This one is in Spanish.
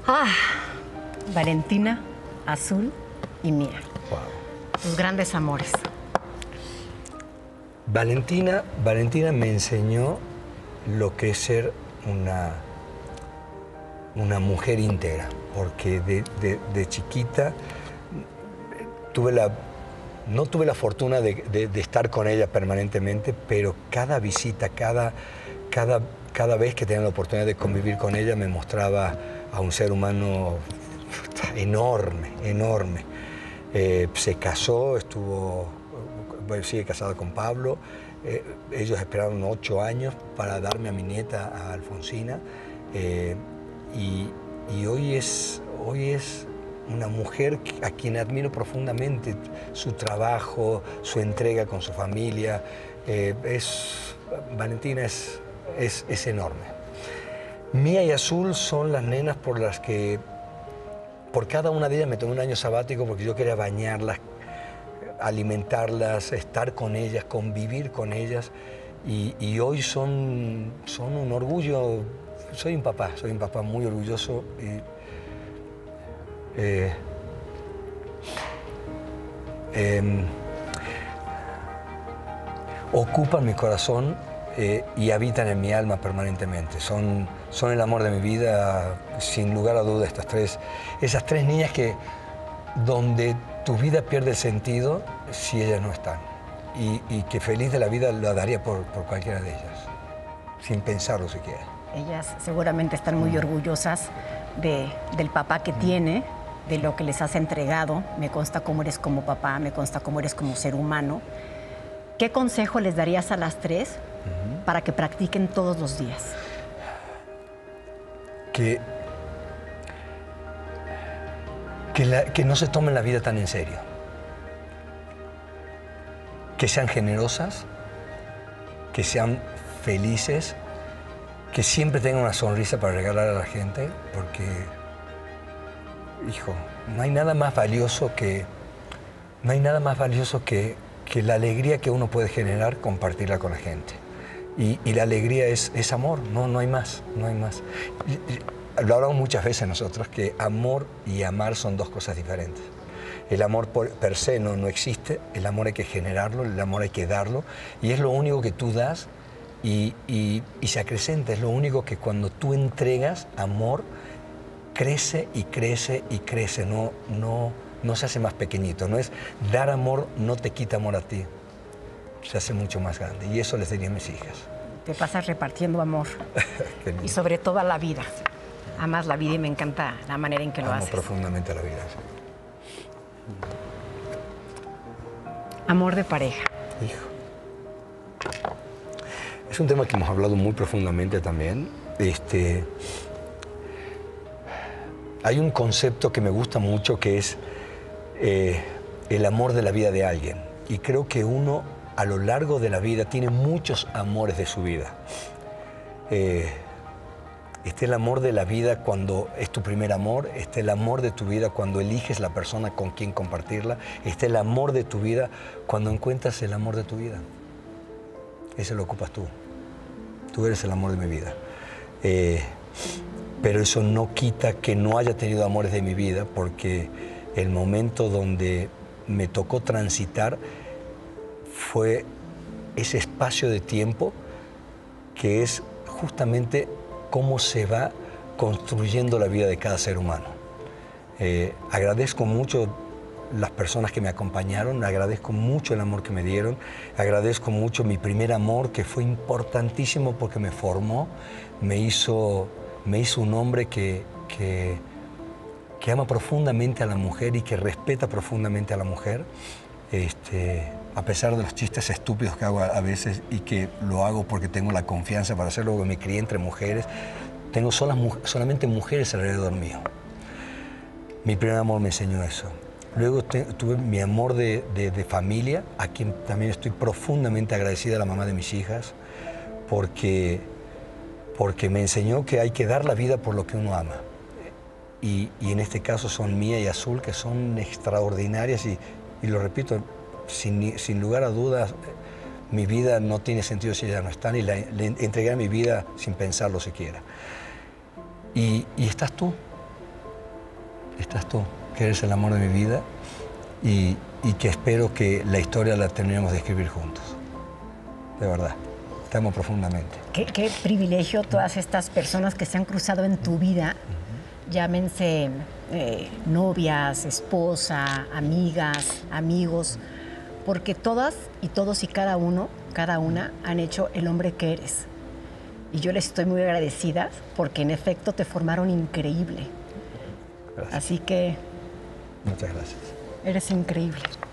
Ah, Valentina, Azul y Mía. Wow. Tus grandes amores. Valentina me enseñó lo que es ser una mujer íntegra, porque de chiquita no tuve la fortuna de estar con ella permanentemente, pero cada visita, cada vez que tenía la oportunidad de convivir con ella, me mostraba a un ser humano enorme, enorme. Se casó, sigue casada con Pablo. Ellos esperaron 8 años para darme a mi nieta, a Alfonsina. Y hoy es una mujer a quien admiro profundamente, su trabajo, su entrega con su familia. Valentina es enorme. Mía y Azul son las nenas por las que, por cada una de ellas me tomé un año sabático porque yo quería bañarlas, alimentarlas, estar con ellas, convivir con ellas. Y hoy son un orgullo. Soy un papá muy orgulloso. Ocupan mi corazón y habitan en mi alma permanentemente. Son el amor de mi vida, sin lugar a duda, esas tres niñas que donde tu vida pierde el sentido si ellas no están. Y que feliz de la vida la daría por cualquiera de ellas, sin pensarlo siquiera. Ellas seguramente están muy orgullosas del papá que tiene, de lo que les has entregado. Me consta cómo eres como papá, me consta cómo eres como ser humano. ¿Qué consejo les darías a las tres para que practiquen todos los días? Que no se tomen la vida tan en serio. Que sean generosas, que sean felices, que siempre tengan una sonrisa para regalar a la gente, porque, hijo, no hay nada más valioso que la alegría que uno puede generar, compartirla con la gente. Y la alegría es amor, no hay más, no hay más. Lo hablamos muchas veces nosotros, que amor y amar son dos cosas diferentes. El amor per se no existe, el amor hay que generarlo, el amor hay que darlo, y es lo único que tú das y se acrecenta. Es lo único que cuando tú entregas amor, crece y crece y crece, no se hace más pequeñito. No es dar amor, no te quita amor a ti, se hace mucho más grande, y eso les diría a mis hijas. Te pasas repartiendo amor y sobre todo a la vida. Amas la vida y me encanta la manera en que lo haces. Amo profundamente a la vida, sí. Amor de pareja. Hijo. Es un tema que hemos hablado muy profundamente también. Hay un concepto que me gusta mucho que es el amor de la vida de alguien. Y creo que uno a lo largo de la vida tiene muchos amores de su vida. Está el amor de la vida cuando es tu primer amor, está el amor de tu vida cuando eliges la persona con quien compartirla, está el amor de tu vida cuando encuentras el amor de tu vida. Ese lo ocupas tú. Tú eres el amor de mi vida. Pero eso no quita que no haya tenido amores de mi vida, porque el momento donde me tocó transitar fue ese espacio de tiempo que es justamente cómo se va construyendo la vida de cada ser humano. Agradezco mucho las personas que me acompañaron, agradezco mucho el amor que me dieron, agradezco mucho mi primer amor, que fue importantísimo porque me formó, me hizo un hombre que ama profundamente a la mujer y que respeta profundamente a la mujer. A pesar de los chistes estúpidos que hago a veces, y que lo hago porque tengo la confianza para hacerlo, porque me crié entre mujeres, tengo solamente mujeres alrededor mío. Mi primer amor me enseñó eso. Luego tuve mi amor de familia, a quien también estoy profundamente agradecida, a la mamá de mis hijas, porque me enseñó que hay que dar la vida por lo que uno ama. Y en este caso son Mía y Azul, que son extraordinarias, y lo repito, sin lugar a dudas, mi vida no tiene sentido si ellas no están, y le entregué mi vida sin pensarlo siquiera. Y estás tú, estás tú, que eres el amor de mi vida y que espero que la historia la terminemos de escribir juntos. De verdad, te amo profundamente. Qué privilegio todas estas personas que se han cruzado en tu vida, llámense novias, esposa, amigas, amigos, porque todas y todos y cada uno, cada una han hecho el hombre que eres. Y yo les estoy muy agradecida porque en efecto te formaron increíble. Gracias. Así que... Muchas gracias. Eres increíble.